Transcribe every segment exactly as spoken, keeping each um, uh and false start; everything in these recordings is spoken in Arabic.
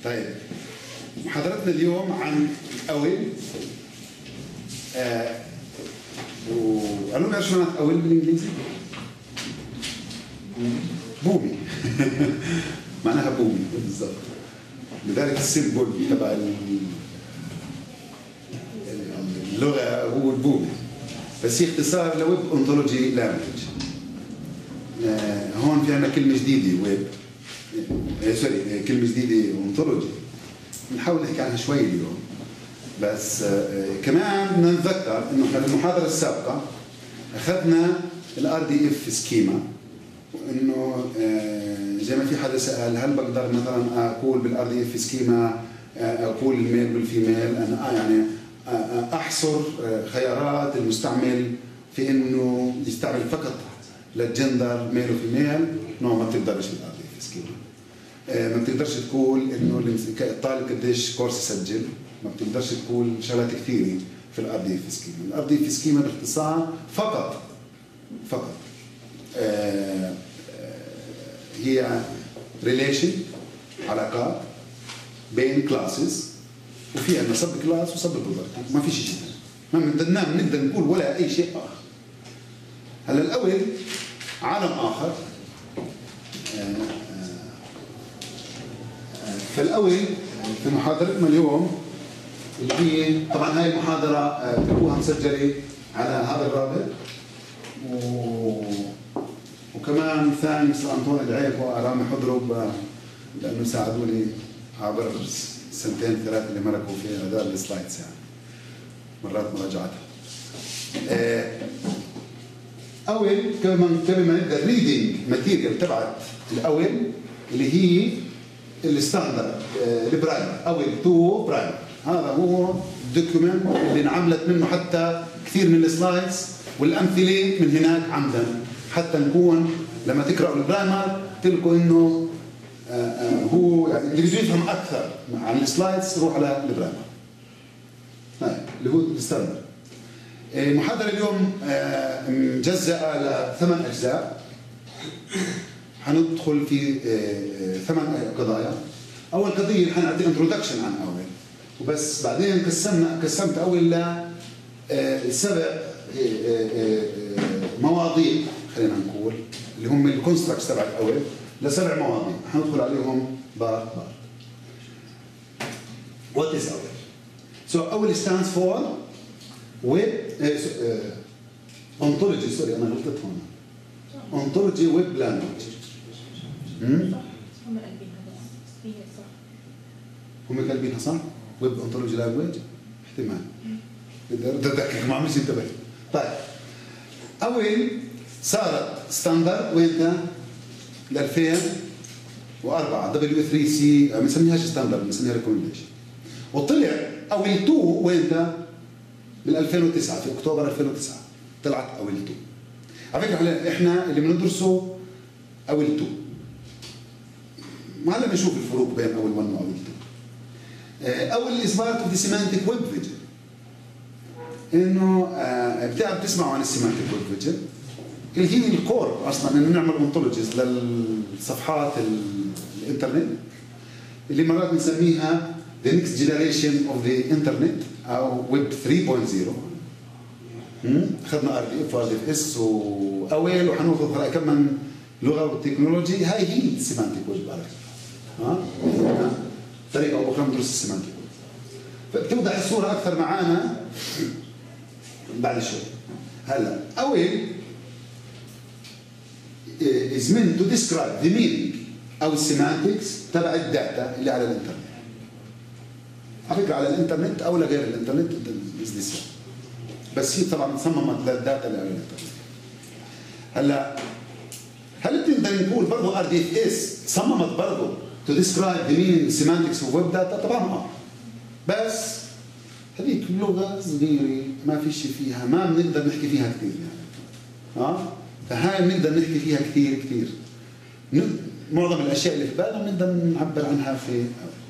طيب محاضرتنا اليوم عن أول آه وقالوا لي شو معنى أول بالإنجليزي؟ بومي معناها بومي بالضبط، لذلك السيمبل تبع اللغة هو البومي، بس هي اختصار لويب أونتولوجي لانجويج. آه هون في عندنا كلمة جديدة ويب آه سوري كلمة جديدة أونتولوجي بنحاول نحكي عنها شوي اليوم، بس آه كمان بدنا نتذكر انه احنا في المحاضرة السابقة اخذنا الار دي اف سكيما، وانه آه زي ما في حدا سأل هل بقدر مثلا اقول بالار دي اف سكيما اقول الميل والفيميل، انا آه يعني آه احصر آه خيارات المستعمل في انه يستعمل فقط للجندر ميل وفيميل، نوع ما بتقدرش بالار دي اف سكيما. ما بتقدرش تقول انه الطالب قديش كورس سجل، ما بتقدرش تقول شغلات كثيره في الار دي اف سكيما. الار دي اف سكيما باختصار فقط فقط آه آه هي ريليشن، علاقات بين كلاسز، وفي عندنا سب كلاس وسب بروبرتي، ما في شيء ثاني، ما بدنا بنقدر نقول ولا اي شيء اخر. هلا الاول عالم اخر آه فالأول في محاضرتنا اليوم اللي هي طبعا هاي المحاضرة تلقوها مسجلة على هذا الرابط، و... وكمان ثاني مستر أنطون العيب وأرامي حضروا لأنه ساعدوني عبر السنتين ثلاثة اللي مرقوا في هذول السلايدز، يعني مرات مراجعتها. أول كمان قبل ما نبدأ الريدنج ماتيريال تبعت الأول اللي هي الستاندرد البرايمر او التو برايمر، هذا هو الدوكيومنت اللي انعملت منه حتى كثير من السلايدز والامثله من هناك عمدا، حتى نكون لما تقراوا البرايمر تلقوا انه هو يعني اللي بده يفهم اكثر عن السلايدز روح على البرايمر. هاي اللي هو الستاندرد. المحاضره اليوم مجزئه لثمان اجزاء، حندخل في ثمان قضايا. اول قضيه حنعطي انترودكشن عن اول، وبس بعدين قسمنا قسمت اول ل سبع مواضيع، خلينا نقول اللي هم الكونستراكتس تبع الاول لسبع مواضيع، حندخل عليهم بار بار. What is أول؟ So أول stands for web ontology. سوري أنا غلطت هون. ontology web language. هم قلبينها صح. هم قلبينها صح؟ ويب أونتولوجي لانجويج؟ احتمال. بدي أتذكر ما عملش انتبه. طيب. أول صارت ستاندرد وين ل ألفين وأربعة دبليو ثري سي، ما بنسميهاش ستاندرد بنسميها ريكومنديشن. وطلع أول اثنين وين بال ألفين وتسعة في أكتوبر ألفين وتسعة طلعت أول اثنين. على فكرة احنا اللي بندرسه أول اثنين. ما هلا بنشوف الفروق بين اول واحد واول اثنين. اول اثبات اوف ذا سيمانتيك ويب فيجن، انه بتعرف تسمعوا عن السيمانتيك ويب فيجن اللي هي الكور اصلا انه نعمل اونتولوجيز للصفحات الانترنت اللي مرات بنسميها the next generation of the internet او ويب ثري بوينت زيرو. اخذنا ار دي اف وار دي اف اس واول، وحناخذ كمان لغه والتكنولوجي. هاي هي السيمانتيك ويب على ها طريقه او اخرى ندرس السيمانتيك، فبتوضح الصوره اكثر معانا بعد شوي. هلا اول is meant to describe the meaning او السيمانتكس تبع الداتا اللي على الانترنت. على فكره على الانترنت او لغير الانترنت بس هي طبعا صممت للداتا اللي على الانترنت. هلا هل بنقدر نقول برضه ار دي اف اس صممت برضه to describe the meaning semantics of web data؟ طبعا اه، بس هذيك لغه صغيره ما في شيء فيها، ما بنقدر نحكي فيها كثير يعني اه، فهاي بنقدر نحكي فيها كثير كثير. معظم الاشياء اللي في بالنا بنقدر نعبر عنها في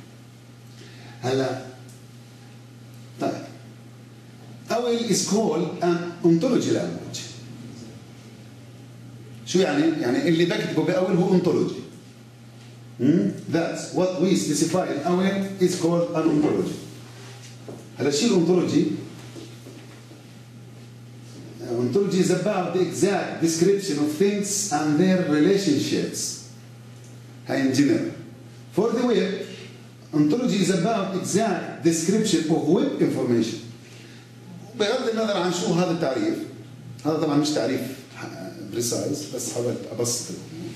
هلا. طيب اول is called an ontology language. شو يعني؟ يعني اللي بكتبه باول هو ontology. That's what we specify in our is called an ontology. هذا الشيء الأونتولوجي ontology is about the exact description of things and their relationships. In general. For the web, ontology is about exact description of web information. بغض النظر عن شو هذا التعريف، هذا طبعا مش تعريف بريسايز بس حاولت ابسط الامور.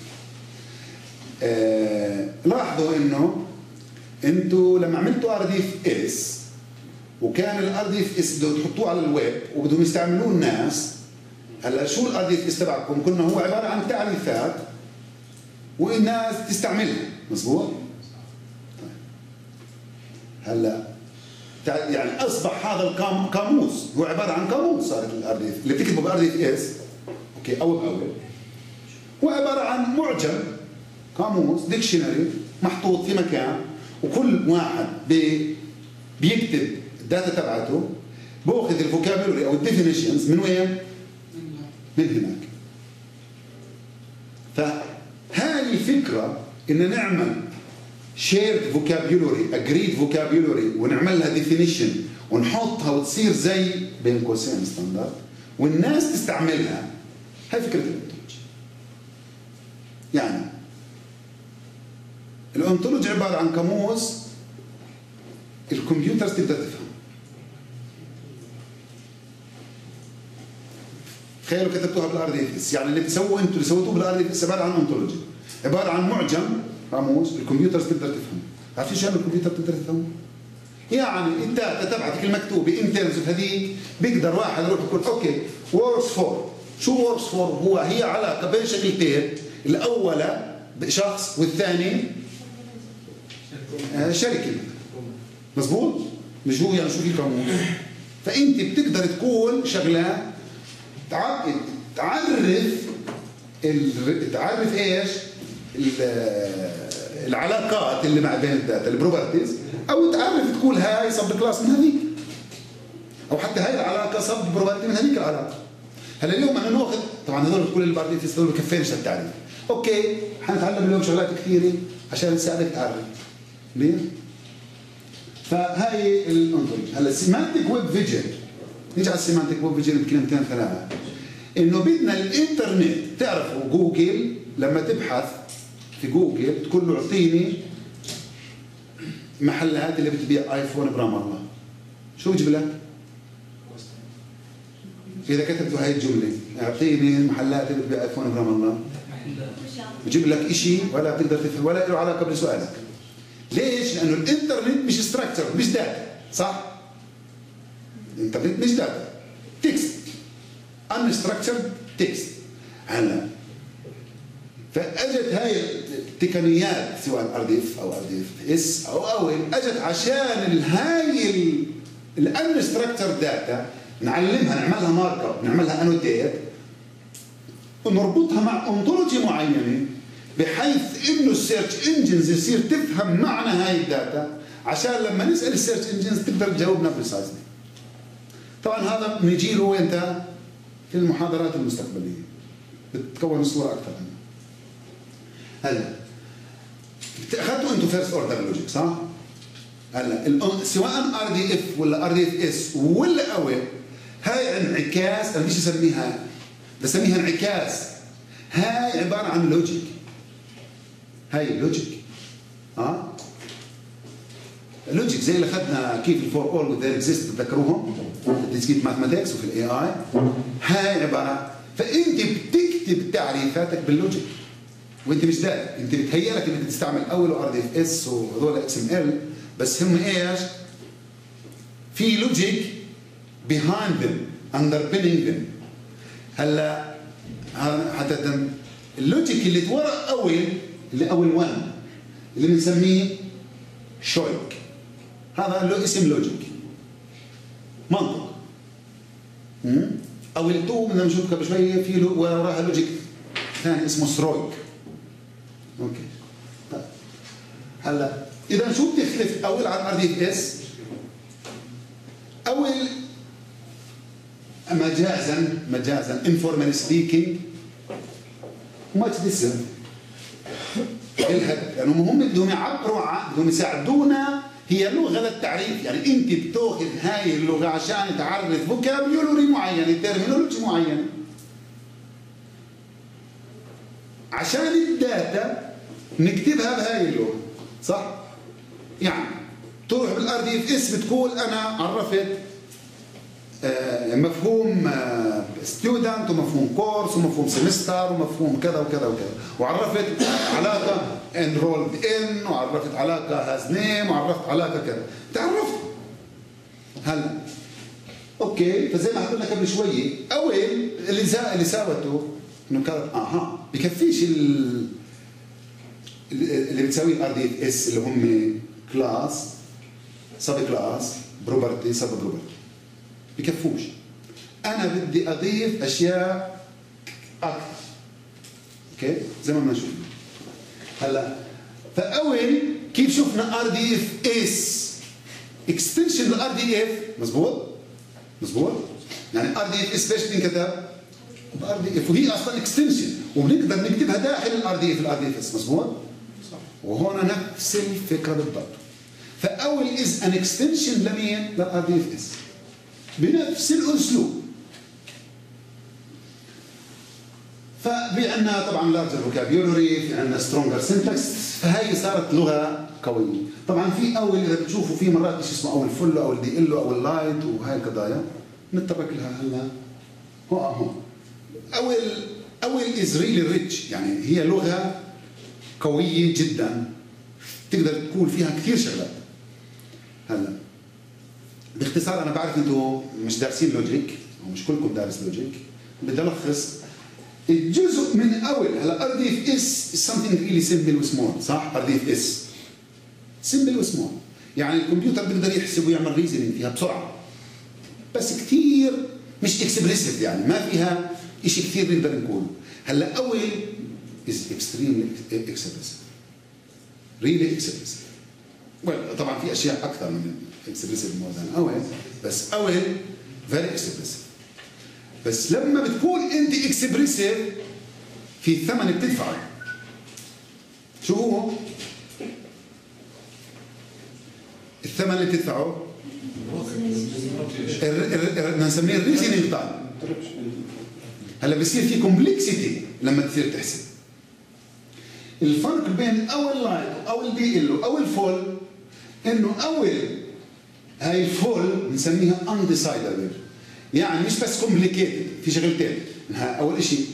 آه لاحظوا انه انتوا لما عملتوا ار دي اف اس وكان الار دي اف اس بدهم تحطوه على الويب وبدهم يستعملوه الناس، هلا شو الار دي اف اس تبعكم؟ كنا هو عباره عن تعريفات والناس تستعملها، مظبوط؟ طيب. هلا يعني اصبح هذا القاموس هو عباره عن قاموس، صارت الار دي اف اللي بتكتبه بالار دي اف اس اوكي اول باول هو عباره عن معجم، قاموس ديكشنري محطوط في مكان، وكل واحد بي بيكتب الداتا تبعته باخذ الفوكابولري او الديفينيشنز من وين؟ من هناك. فهذه الفكره ان نعمل شيرد فوكابولري اجريد فوكابولري ونعمل لها ديفينيشن ونحطها وتصير زي بين قوسين ستاندرد والناس تستعملها، هاي فكره الانتولوجي. يعني الانتولوجي عباره عن قاموس الكمبيوترز تقدر تفهم. تخيلوا كتبتوها بالار دي اف اس، يعني اللي بتسووا انتوا اللي سويتوه بالار دي اف اس عباره عن انتولوجي، عباره عن معجم قاموس الكمبيوترز تقدر تفهمه. عارفين شو يعني الكمبيوتر تقدر تفهمه؟ يعني الداتا تبعتك المكتوبه ان ترمز اوف هذيك بيقدر واحد يروح يقول اوكي وركس فور، شو وركس فور؟ هو هي علاقه بين شغلتين، الاولى شخص والثاني آه شركه، مظبوط؟ مش هو يعني شو في قاموس؟ فانت بتقدر تقول شغلات تعرف تعرف ايش؟ العلاقات اللي مع بين الداتا البروبرتيز، او تعرف تقول هاي صب كلاس من هذيك، او حتى هاي العلاقه صب بروبرتي من هذيك العلاقه. هلا اليوم انا ناخذ طبعا هذول كل البارتيز هذول بكفينش التعريف. اوكي حنتعلم اليوم شغلات كثيره عشان نساعدك تعرف. ليه؟ فهاي الانتولوجي. هلا السيمانتيك ويب فيجن، نيجي على السيمانتيك ويب فيجن بكلمتين ثلاثه. انه بدنا الانترنت، تعرفوا جوجل لما تبحث في جوجل تقول له اعطيني محلات اللي بتبيع ايفون برام الله، شو بيجيب لك؟ اذا كتبتوا هاي الجمله اعطيني المحلات اللي بتبيع ايفون برام الله بيجيب لك شيء ولا بتقدر تفهم ولا له علاقه بسؤالك. ليش؟ لانه الانترنت مش ستراكشر، مش داتا، صح؟ الانترنت مش داتا، تكست unstructured تكست. هلا فاجت هاي التقنيات سواء ار دي اف او ار دي اف اس او او اجت عشان هاي الانستراكتشر داتا نعلمها، نعملها مارك اب، نعملها انوتيت ونربطها مع انتولوجي معينه بحيث انه السيرش انجنز يصير تفهم معنى هاي الداتا عشان لما نسال السيرش انجنز تقدر تجاوبنا بريسايزلي. طبعا هذا بنجي له وين في المحاضرات المستقبليه بتكون الصوره اكثر عنه. هلا اخذتوا انتم فيرست اوردر لوجيك صح؟ هلا سواء ار دي اف ولا ار دي اف اس ولا اويب، هاي انعكاس، انا ليش اسميها؟ بسميها انعكاس. هاي عباره عن لوجيك، هاي لوجيك ها؟ لوجيك زي اللي اخذنا كيف الفور اول وذ اكزيست تذكروهم؟ الديسكريت ماثماتكس وفي الاي اي. هاي عباره، فانت بتكتب تعريفاتك باللوجيك وانت مش داري، انت بتهيأ لك انك تستعمل اول ار دي اف اس وهذول اكس ام ال، بس هم ايش؟ في لوجيك behind them underpinning them. هلا حتى اللوجيك اللي ورا اول اللي اول وان اللي بنسميه شويك، هذا له اسم لوجيك منطق. او التو بدنا نشوف قبل شويه في له وراها لوجيك ثاني اسمه ثرويك. اوكي طيب هلا اذا شو بتختلف اول عن ار دي اف اس؟ اول مجازا مجازا informally speaking much different الهدف، لانهم يعني هم بدهم يعبروا عن بدهم يساعدونا. هي لغه للتعريف، يعني انت بتاخذ هاي اللغه عشان تعرف فوكابيولري معينه، ترمينولوجي معينه، عشان الداتا نكتبها بهاي اللغه، صح؟ يعني تروح بالار دي اف اس بتقول انا عرفت مفهوم ستودنت ومفهوم كورس ومفهوم سمستر ومفهوم كذا وكذا وكذا، وعرفت علاقه انرولد ان، وعرفت علاقه هاز نيم، وعرفت علاقه كذا، تعرفت. هلا اوكي، فزي ما قلنا قبل شويه، اول اللي اللي ساوته انه كانت اها بكفيش اللي بتساويه الار دي اف اس اللي هم كلاس سب كلاس بروبرتي سب بروبرتي، بكفوش. انا بدي اضيف اشياء اكثر. اوكي زي ما بدنا نشوف هلا. فاول كيف شفنا ار دي اف اس اكستنشن للار دي اف، مضبوط؟ مضبوط؟ يعني ار دي اف اس ليش بتنكتب؟ بار دي اف، وهي اصلا اكستنشن وبنقدر نكتبها داخل الار دي اف، الار دي اف اس، مضبوط؟ صح. وهون نفس الفكره بالضبط. فاول از ان اكستنشن لمين؟ للار دي اف اس بنفس الاسلوب. ففي عندنا طبعا لارجر فوكابيولري، في عندنا سترونجر سنتكس، فهي صارت لغه قويه. طبعا في اول اذا بتشوفوا في مرات شيء اسمه اول فل او دي ال او اللايت وهي القضايا نتطرق لها هلا. هو هون اول اول از ريلي ريتش، يعني هي لغه قويه جدا تقدر تقول فيها كثير شغلات. هلا باختصار انا بعرف انتم مش دارسين لوجيك ومش كلكم دارس لوجيك، بدي الخص الجزء من اول. هلا ار دي اف اس something really simple وسمول، صح؟ ار دي اف اس سمبل وسمول، يعني الكمبيوتر بيقدر يحسب ويعمل ريزنينج فيها بسرعه، بس كثير مش اكسبريسيف، يعني ما فيها شيء كثير نقدر نقوله. هلا اول از اكستريملي اكسبريسيف، ريلي اكسبريسيف. طبعا في اشياء اكثر من اكسبريسيف مور ذان اول، بس اول فيري اكسبريسيف. بس لما بتكون انت اكسبريسيف في ثمن بتدفعه. شو هو؟ الثمن اللي بتدفعه بدنا نسميه الريزنينج تايم. هلا بصير في كومبلكسيتي لما تصير تحسب. الفرق بين اول لايت واول دي ال واول فول انه اول هاي الفول بنسميها انديسايدبل، يعني مش بس كومبليكيتد، في شغلتين. اول شيء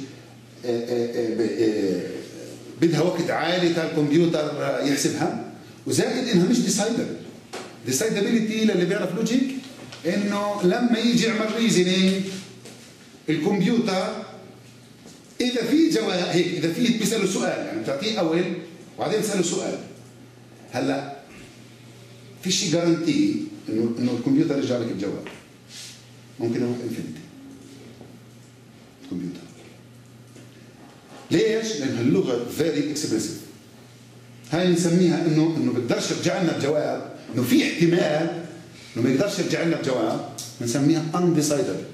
بدها وقت عالي تاع الكمبيوتر يحسبها، وزائد انها مش ديسايدبل. ديسايدابيلتي للي بيعرف لوجيك انه لما يجي يعمل ريزنينج الكمبيوتر اذا في جواب هيك، اذا في بيساله سؤال، يعني بتعطيه اول وبعدين بتساله سؤال. هلا في شيء جارانتي انه انه الكمبيوتر يرجع لك الجواب، ممكن يروح انفينيتي الكمبيوتر. ليش؟ لان اللغه فيري اكسبريسيف. هاي نسميها انه انه بقدرش يرجع لنا بجواب، انه في احتمال انه ما يقدرش يرجع لنا بجواب، بنسميها undecidable.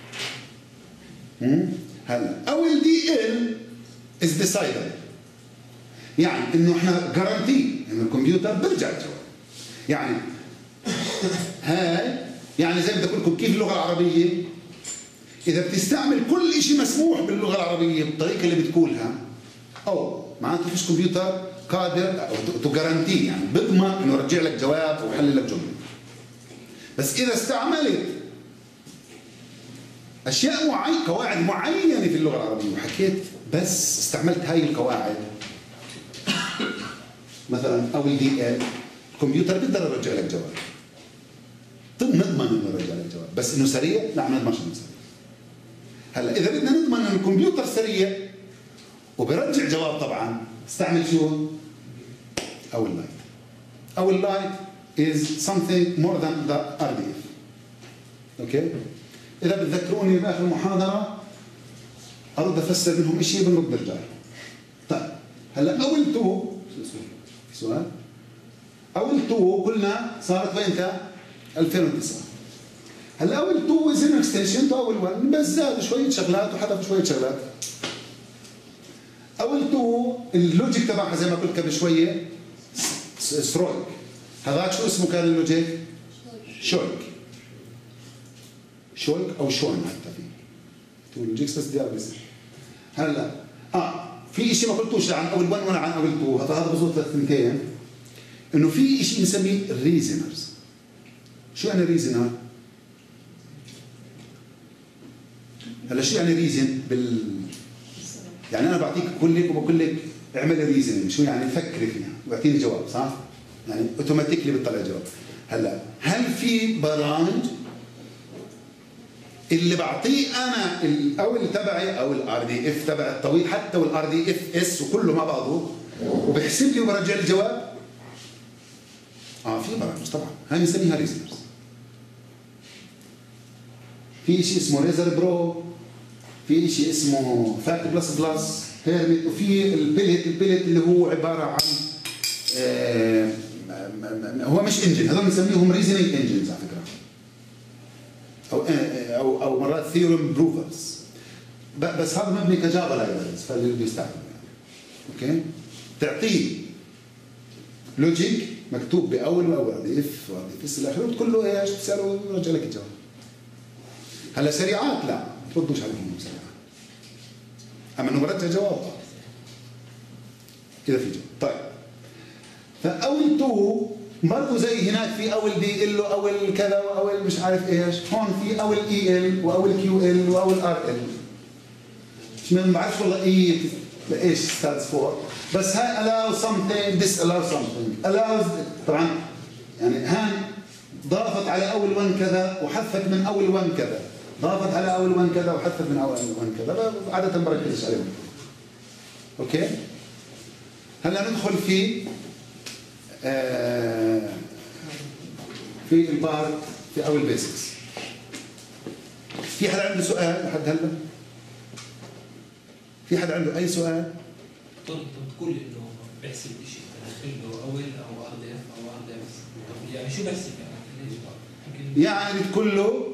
هلا اول دي ال از decidable، يعني انه احنا جارانتي انه الكمبيوتر بيرجع الجواب. يعني هاي يعني زي ما بدي اقول لكم كيف اللغه العربيه اذا بتستعمل كل شيء مسموح باللغه العربيه بالطريقه اللي بتقولها، او معناته فيش كمبيوتر قادر تو جارانتي، يعني بضمن انه يرجع لك جواب ويحلل لك جمله. بس اذا استعملت اشياء معينه، قواعد معينه في اللغه العربيه، وحكيت بس استعملت هاي القواعد مثلا اول دي ال، الكمبيوتر بيقدر يرجع لك جواب، نضمن انه يرجع لك جواب. بس انه سريع لا، ما نضمنش انه سريع. هلا اذا بدنا نضمن انه الكمبيوتر سريع وبرجع جواب، طبعا استعمل شو؟ اول لايت. اول لايت is something more than the ار دي اف. اوكي؟ اذا بتذكروني باخر المحاضره ارد افسر منهم شيء بنرد نرجع. طيب هلا اول تو في سؤال؟ اول تو قلنا صارت وين؟ ألفين وتسعة. هلا اول تو از ان اكستنشن تو اول واحد، بس زادوا شويه شغلات وحذفوا شويه شغلات. اول تو اللوجيك تبعها زي ما قلت قبل شويه سترويك. هذاك شو اسمه كان اللوجيك؟ شويك. شويك او شون حتى في تو لوجيكس بس ديال بس. هلا اه في شيء ما قلتوش عن اول واحد ولا عن اول تو، هذا بزبط للثنتين، انه في شيء بنسميه ريزنرز. شو يعني ريزنر؟ هلا شو يعني ريزن بال يعني انا بعطيك بقول لك وبقول لك اعمل ريزن، شو يعني فكري فيها واعطيني جواب، صح؟ يعني اوتوماتيكلي بتطلع جواب. هلا هل في برامج اللي بعطيه انا الاول تبعي او الار دي اف تبع الطويل حتى والار دي اف اس وكله مع بعضه وبحسب لي وبرجع لي الجواب؟ اه في برامج طبعا، هاي بنسميها ريزنرز. في شيء اسمه ريزر برو، في شيء اسمه فاك بلس بلس هيرميت، وفي البيلت. البيلت اللي هو عباره عن آه هو مش انجن، هذول بنسميهم ريزنينج انجنز على فكره، او او او مرات ثيورم بروفرز، بس هذا مبني كجافا لايبرز فاللي بيستعمل يعني. اوكي، تعطيه لوجيك مكتوب باول واول دي اف ودي اس الى اخره وتقول له ايش؟ تساله يرجع لك الجواب. هلا سريعات لا ما تردوش عليهم سريعات، اما انه برجع جواب اذا في جواب. طيب فاول تو برضه زي هناك في اول دي ال واول كذا واول مش عارف ايش، هون في اول اي ال واول كيو ال واول ار ال. مش ما بعرفش والله اي ايش ستاندز فور، بس هاي allow something disallow something allows. طبعا يعني هان ضافت على اول ون كذا وحذفت من اول ون كذا، ضافت على اول ون كذا وحذفت من اول ون كذا، عاده بركزش عليهم. اوكي، هلا ندخل في آه في البارت في اول بيسكس. في حدا عنده سؤال لحد هلا؟ في حدا عنده اي سؤال؟ طب تقول انه بحسب شيء داخل له اول او ار دي اف او ار دي اف، يعني شو بحسب يعني؟ يعني بتقول له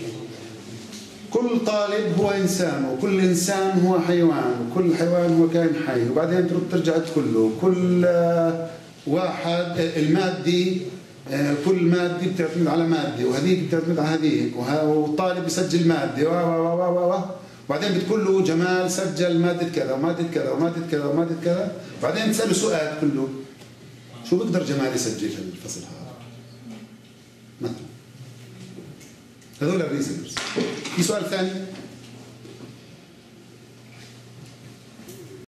كل طالب هو انسان وكل انسان هو حيوان وكل حيوان هو كائن حي، وبعدين ترجع تقول له كل واحد المادي كل مادي بتعتمد على مادي وهذيك بتعتمد على هذيك والطالب بيسجل مادي و و و و وبعدين بتقول له جمال سجل مادة كذا ومادة كذا ومادة كذا ومادة كذا، بعدين تسأله سؤال تقول له شو بقدر جمال يسجل في الفصل هذا مثلا. هذول الريزنرز. في سؤال ثاني؟